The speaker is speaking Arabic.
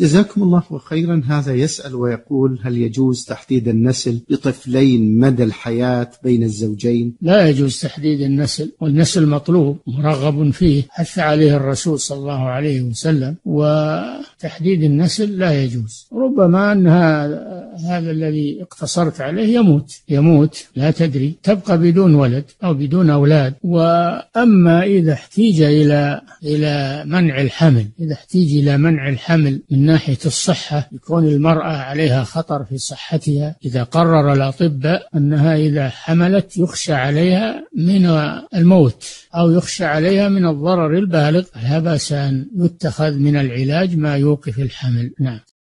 جزاكم الله خيرا. هذا يسأل ويقول: هل يجوز تحديد النسل بطفلين مدى الحياة بين الزوجين؟ لا يجوز تحديد النسل، والنسل مطلوب مرغب فيه، حث عليه الرسول صلى الله عليه وسلم، وتحديد النسل لا يجوز. ربما أن هذا الذي اقتصرت عليه يموت لا تدري، تبقى بدون ولد أو بدون أولاد. وأما إذا احتيج إلى منع الحمل، من ناحية الصحة، يكون المرأة عليها خطر في صحتها، إذا قرر الأطباء أنها إذا حملت يخشى عليها من الموت أو يخشى عليها من الضرر البالغ، لا بأس أن يتخذ من العلاج ما يوقف الحمل. نعم.